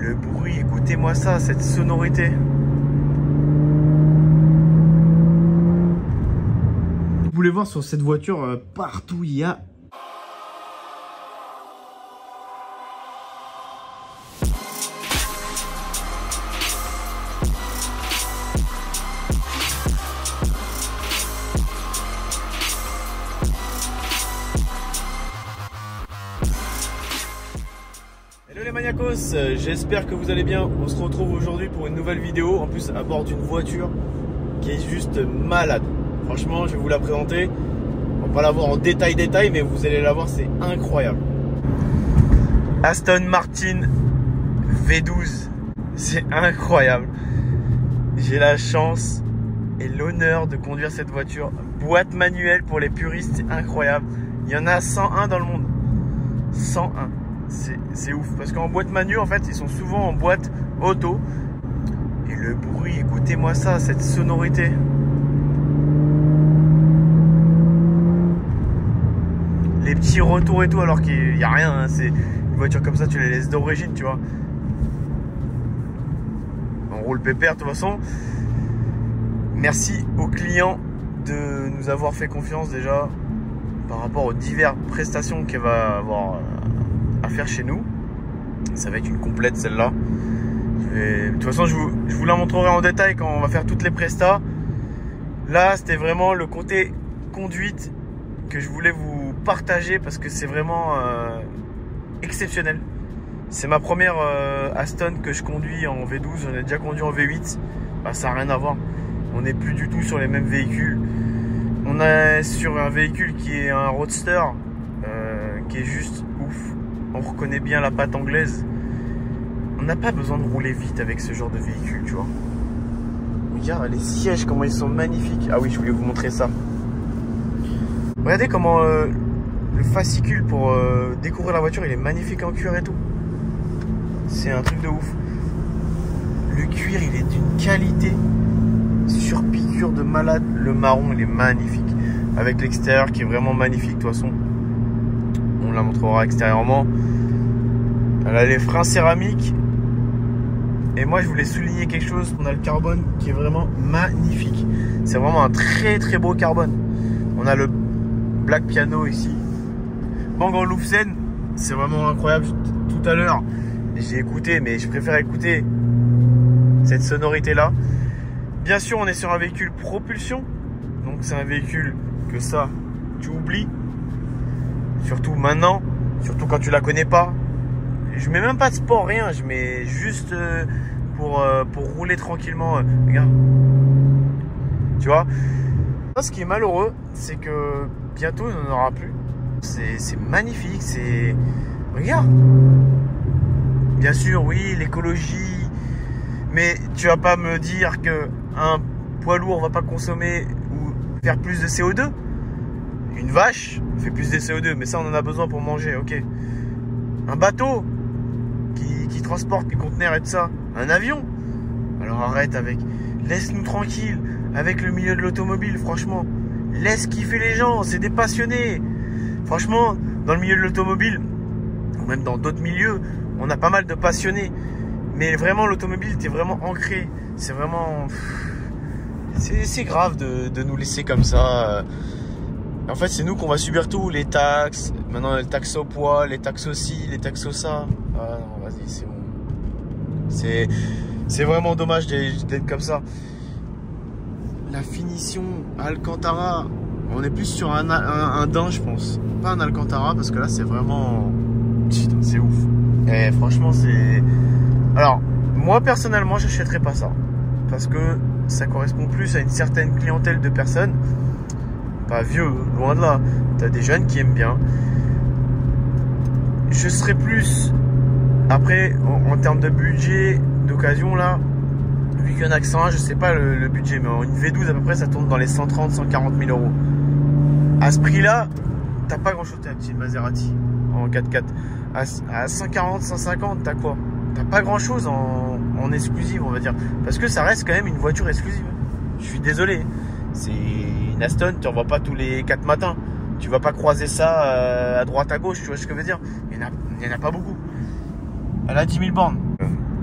le bruit, écoutez-moi ça, cette sonorité. Vous voulez voir sur cette voiture, partout il y a... Hello les maniacos, j'espère que vous allez bien. On se retrouve aujourd'hui pour une nouvelle vidéo, en plus à bord d'une voiture qui est juste malade. Franchement, je vais vous la présenter. On va pas la voir en détail, mais vous allez la voir, c'est incroyable. Aston Martin V12, c'est incroyable. J'ai la chance et l'honneur de conduire cette voiture. Boîte manuelle pour les puristes, c'est incroyable. Il y en a 101 dans le monde. 101. C'est ouf. Parce qu'en boîte manuelle, en fait, ils sont souvent en boîte auto. Et le bruit, écoutez-moi ça, cette sonorité. Les petits retours et tout, alors qu'il n'y a rien. Hein. C'est une voiture comme ça, tu les laisses d'origine, tu vois. On roule pépère, de toute façon. Merci aux clients de nous avoir fait confiance déjà par rapport aux diverses prestations qu'elle va avoir à faire chez nous. Ça va être une complète celle-là. De toute façon, je vous la montrerai en détail quand on va faire toutes les prestas. Là, c'était vraiment le côté conduite que je voulais vous partager parce que c'est vraiment exceptionnel. C'est ma première Aston que je conduis en V12. J'en ai déjà conduit en V8. Bah, ça n'a rien à voir. On n'est plus du tout sur les mêmes véhicules. On est sur un véhicule qui est un roadster qui est juste ouf. On reconnaît bien la patte anglaise. On n'a pas besoin de rouler vite avec ce genre de véhicule, tu vois. Regarde les sièges, comment ils sont magnifiques. Ah oui, je voulais vous montrer ça. Regardez comment le fascicule pour découvrir la voiture, il est magnifique en cuir et tout. C'est un truc de ouf. Le cuir, il est d'une qualité sur piqûre de malade. Le marron, il est magnifique. Avec l'extérieur qui est vraiment magnifique, de toute façon. On la montrera extérieurement. Elle a les freins céramiques. Et moi, je voulais souligner quelque chose. On a le carbone qui est vraiment magnifique. C'est vraiment un très très beau carbone. On a le Black Piano ici. Bang & Olufsen, c'est vraiment incroyable. Tout à l'heure, j'ai écouté, mais je préfère écouter cette sonorité là. Bien sûr, on est sur un véhicule propulsion. Donc c'est un véhicule que ça, tu oublies. Surtout maintenant, surtout quand tu la connais pas. Je mets même pas de sport, rien. Je mets juste pour rouler tranquillement. Regarde. Tu vois. Ce qui est malheureux, c'est que bientôt il n'en aura plus. C'est magnifique. C'est... Regarde. Bien sûr, oui, l'écologie. Mais tu vas pas me dire que un poids lourd va pas consommer ou faire plus de CO2. Une vache fait plus de CO2, mais ça on en a besoin pour manger, ok. Un bateau qui transporte les conteneurs et tout ça. Un avion. Alors arrête avec. Laisse-nous tranquille avec le milieu de l'automobile, franchement. Laisse kiffer les gens, c'est des passionnés. Franchement, dans le milieu de l'automobile, ou même dans d'autres milieux, on a pas mal de passionnés. Mais vraiment, l'automobile était vraiment ancré. C'est vraiment... C'est grave de nous laisser comme ça. En fait, c'est nous qu'on va subir tout. Les taxes, maintenant les taxes au poids, les taxes aussi, les taxes au ça. Ah non, vas-y, c'est bon. C'est vraiment dommage d'être comme ça. La finition, Alcantara, on est plus sur un daim, je pense. Pas un Alcantara, parce que là, c'est vraiment... Putain, c'est ouf. Et franchement, c'est... Alors, moi, personnellement, j'achèterais pas ça. Parce que ça correspond plus à une certaine clientèle de personnes. Pas vieux, loin de là. T'as des jeunes qui aiment bien. Je serais plus... Après, en termes de budget, d'occasion, là, vu qu'il y en a que 101, je sais pas le budget, mais une V12 à peu près, ça tourne dans les 130, 140 000 euros. À ce prix-là, t'as pas grand-chose. T'as un petit Maserati en 4x4. À 140, 150, t'as quoi? T'as pas grand-chose en exclusive, on va dire. Parce que ça reste quand même une voiture exclusive. Je suis désolé. C'est une Aston, tu en vois pas tous les 4 matins. Tu vas pas croiser ça à droite, à gauche, tu vois ce que je veux dire. Il y en a pas beaucoup. Elle a 10 000 bornes.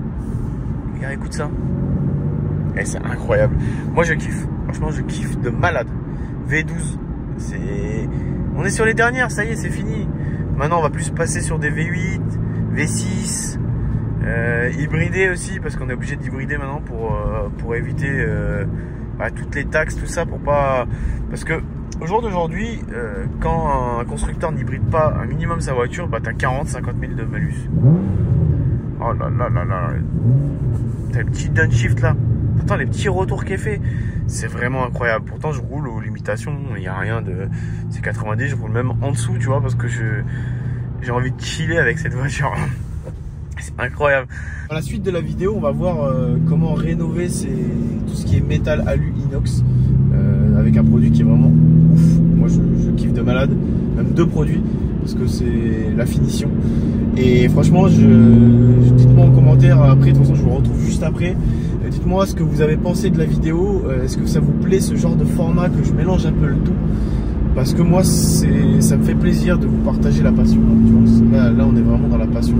Regarde, écoute ça. Et c'est incroyable. Moi, je kiffe. Franchement, je kiffe de malade. V12, on est sur les dernières, ça y est, c'est fini. Maintenant, on va plus passer sur des V8, V6, hybridés aussi, parce qu'on est obligé d'hybrider maintenant pour éviter toutes les taxes, tout ça, pour pas... Parce que au jour d'aujourd'hui, quand un constructeur n'hybride pas un minimum sa voiture, bah t'as 40-50 000 de malus. Oh là là là là. T'as le petit downshift là. Pourtant, les petits retours qu'elle fait, c'est vraiment incroyable. Pourtant, je roule aux limitations. Il n'y a rien de... C'est 90, je roule même en dessous, tu vois, parce que j'ai envie de chiller avec cette voiture. C'est incroyable. Dans la suite de la vidéo, on va voir comment rénover tout ce qui est métal, alu, inox, avec un produit qui est vraiment ouf. Moi, je kiffe de malade. Même 2 produits, parce que c'est la finition. Et franchement, dites-moi en commentaire après. De toute façon, je vous retrouve juste après. Dites-moi ce que vous avez pensé de la vidéo. Est-ce que ça vous plaît ce genre de format, que je mélange un peu le tout? Parce que moi, ça me fait plaisir de vous partager la passion. Tu vois, là, on est vraiment dans la passion.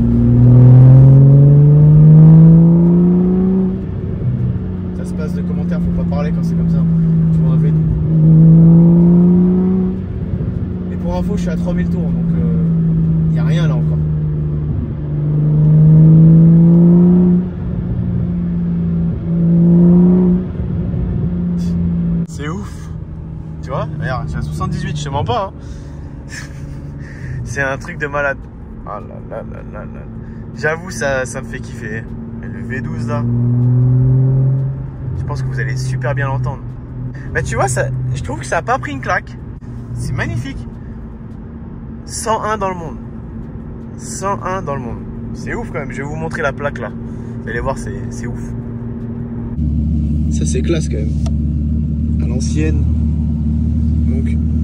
Ça se passe de commentaires, faut pas parler quand c'est comme ça. Tu vois un V12. Mais pour info, je suis à 3000 tours, donc il n'y a rien là encore. C'est ouf. Tu vois, regarde, j'ai à 78, je te mens pas. Hein. C'est un truc de malade. Ah là là là là là. J'avoue, ça me fait kiffer. Et le V12 là, je pense que vous allez super bien l'entendre. Mais tu vois, je trouve que ça n'a pas pris une claque. C'est magnifique. 101 dans le monde. 101 dans le monde. C'est ouf quand même. Je vais vous montrer la plaque là. Vous allez voir, c'est ouf. Ça c'est classe quand même. À l'ancienne. Donc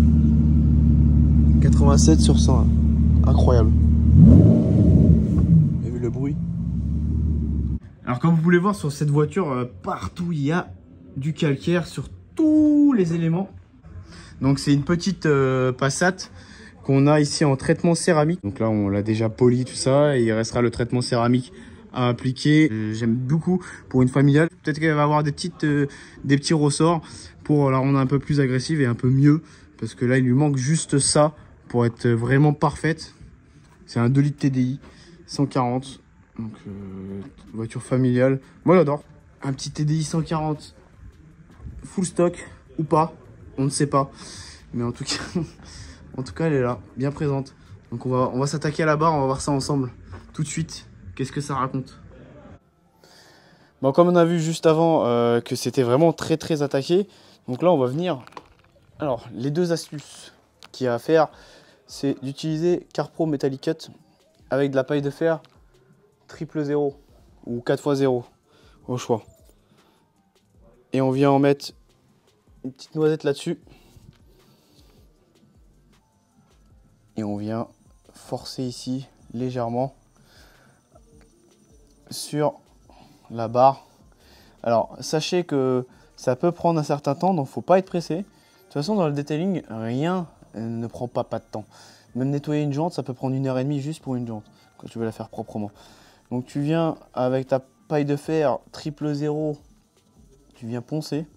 87 sur 101. Incroyable. Vous avez vu le bruit? Alors comme vous pouvez voir sur cette voiture, partout il y a du calcaire sur tous les éléments. Donc c'est une petite Passat qu'on a ici en traitement céramique. Donc là on l'a déjà poli tout ça et il restera le traitement céramique à appliquer. J'aime beaucoup pour une familiale. Peut-être qu'elle va avoir des petits ressorts pour la rendre un peu plus agressive et un peu mieux. Parce que là il lui manque juste ça pour être vraiment parfaite. C'est un 2 litres TDI 140. Donc voiture familiale. Moi j'adore. Un petit TDI 140 full stock ou pas, on ne sait pas. Mais en tout cas elle est là, bien présente. Donc on va s'attaquer à la barre, on va voir ça ensemble tout de suite. Qu'est-ce que ça raconte? Bon, comme on a vu juste avant que c'était vraiment très attaqué. Donc là on va venir. Alors les 2 astuces qu'il y a à faire, c'est d'utiliser CarPro Metallic Cut avec de la paille de fer 000 ou 4x0 au choix. Et on vient en mettre une petite noisette là-dessus. Et on vient forcer ici légèrement sur la barre. Alors sachez que ça peut prendre un certain temps, donc faut pas être pressé. De toute façon dans le detailing, rien ne prend pas de temps. Même nettoyer une jante, ça peut prendre 1h30 juste pour une jante, quand tu veux la faire proprement. Donc tu viens avec ta paille de fer 000, tu viens poncer.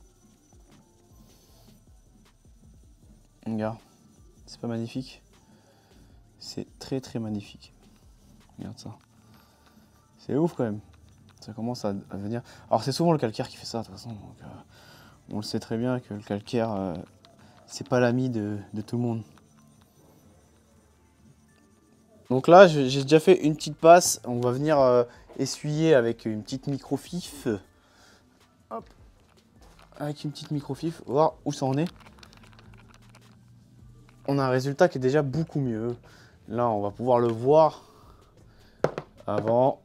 Regarde, c'est pas magnifique? C'est très magnifique. Regarde ça. C'est ouf quand même. Ça commence à venir. Alors c'est souvent le calcaire qui fait ça de toute façon. Donc, on le sait très bien que le calcaire, c'est pas l'ami de tout le monde. Donc là, j'ai déjà fait une petite passe. On va venir essuyer avec une petite microfibre. Hop. Avec une petite microfibre, voir où ça en est. On a un résultat qui est déjà beaucoup mieux. Là, on va pouvoir le voir avant.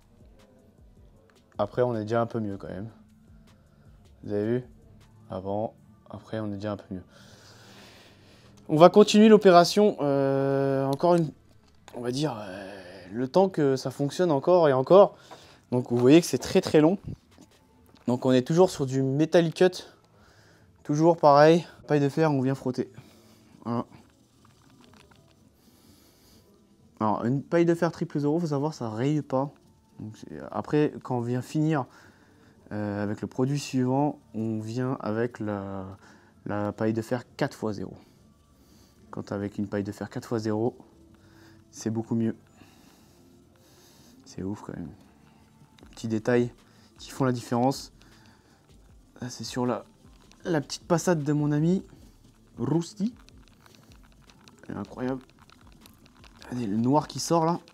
Après, on est déjà un peu mieux quand même. Vous avez vu? Avant, après, on est déjà un peu mieux. On va continuer l'opération. Encore une... On va dire le temps que ça fonctionne encore et encore. Donc vous voyez que c'est très long. Donc on est toujours sur du Metallic Cut. Toujours pareil. Paille de fer, on vient frotter. Voilà. Alors une paille de fer 000, faut savoir, ça raye pas. Donc, après, quand on vient finir avec le produit suivant, on vient avec la paille de fer 4x0. Quand avec une paille de fer 4x0, c'est beaucoup mieux. C'est ouf quand même. Petits détails qui font la différence. Là, c'est sur la petite passade de mon ami Rusty. Elle est incroyable. Regardez le noir qui sort là.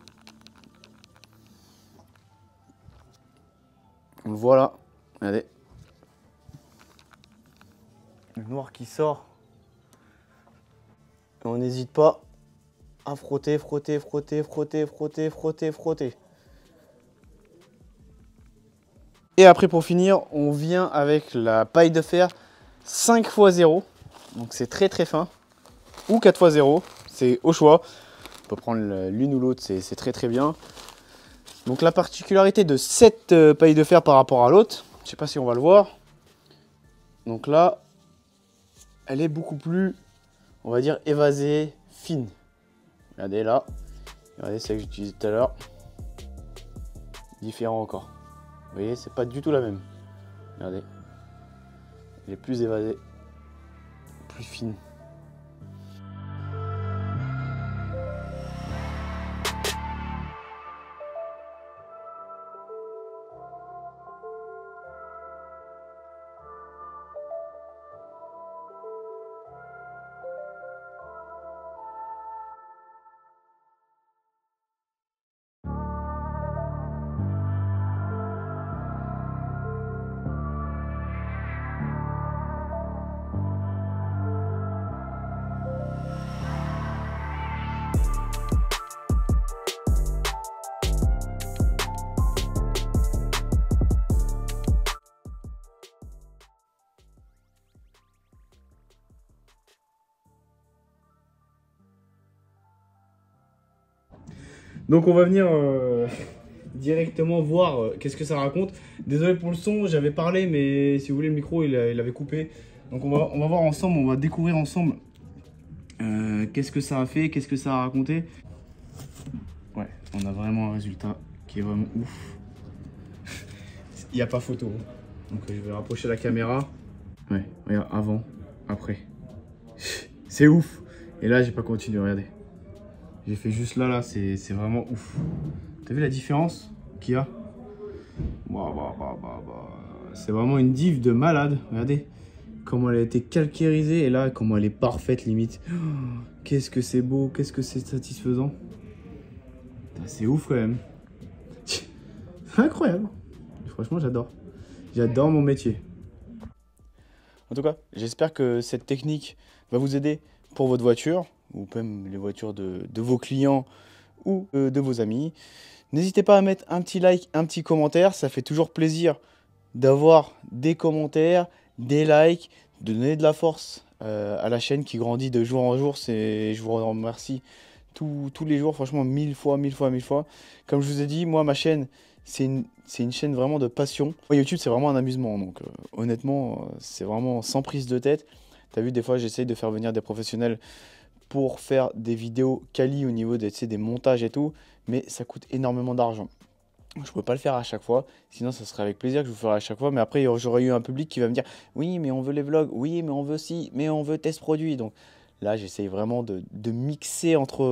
Voilà. Regardez. Le noir qui sort. Et on n'hésite pas à frotter, frotter, frotter, frotter, frotter, frotter, frotter. Et après, pour finir, on vient avec la paille de fer 5x0. Donc c'est très très fin. Ou 4x0, c'est au choix. On peut prendre l'une ou l'autre, c'est très très bien. Donc la particularité de cette paille de fer par rapport à l'autre, je ne sais pas si on va le voir. Donc là, elle est beaucoup plus, on va dire, évasée, fine. Regardez là. Regardez celle que j'utilisais tout à l'heure. Différent encore. Vous voyez, c'est pas du tout la même. Regardez. Elle est plus évasée. Plus fine. Donc on va venir directement voir qu'est-ce que ça raconte. Désolé pour le son, j'avais parlé, mais si vous voulez le micro il avait coupé. Donc on va voir ensemble, on va découvrir ensemble qu'est-ce que ça a fait, qu'est-ce que ça a raconté. Ouais, on a vraiment un résultat qui est vraiment ouf. Il n'y a pas photo. Donc je vais rapprocher la caméra. Ouais, regarde, avant, après. C'est ouf. Et là j'ai pas continué, regardez. J'ai fait juste là, c'est vraiment ouf. T'as vu la différence qu'il y a? C'est vraiment une div de malade. Regardez comment elle a été calcairisée et là, comment elle est parfaite limite. Oh, qu'est-ce que c'est beau, qu'est-ce que c'est satisfaisant. C'est ouf quand même. C'est incroyable. Franchement, j'adore. J'adore mon métier. En tout cas, j'espère que cette technique va vous aider pour votre voiture, ou même les voitures de vos clients ou de vos amis. N'hésitez pas à mettre un petit like, un petit commentaire. Ça fait toujours plaisir d'avoir des commentaires, des likes, de donner de la force à la chaîne qui grandit de jour en jour. Je vous remercie tous les jours, franchement, 1000 fois. Comme je vous ai dit, moi, ma chaîne, c'est une chaîne vraiment de passion. Moi, YouTube, c'est vraiment un amusement. Donc, honnêtement, c'est vraiment sans prise de tête. Tu as vu, des fois, j'essaye de faire venir des professionnels pour faire des vidéos quali au niveau des montages et tout, mais ça coûte énormément d'argent. Je ne peux pas le faire à chaque fois, sinon ça serait avec plaisir que je vous ferai à chaque fois, mais après j'aurais eu un public qui va me dire « Oui, mais on veut les vlogs, oui, mais on veut ci, mais on veut test produit ». Donc là, j'essaye vraiment de mixer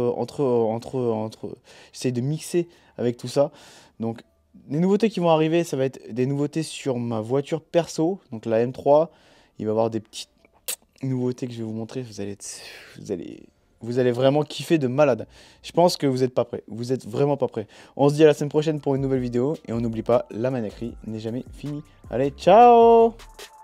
j'essaye de mixer avec tout ça. Donc les nouveautés qui vont arriver, ça va être des nouveautés sur ma voiture perso, donc la M3. Il va y avoir des petites nouveautés que je vais vous montrer, vous allez vraiment kiffer de malade. Je pense que vous n'êtes pas prêts, vous êtes vraiment pas prêts. On se dit à la semaine prochaine pour une nouvelle vidéo et on n'oublie pas, la maniaquerie n'est jamais finie. Allez, ciao!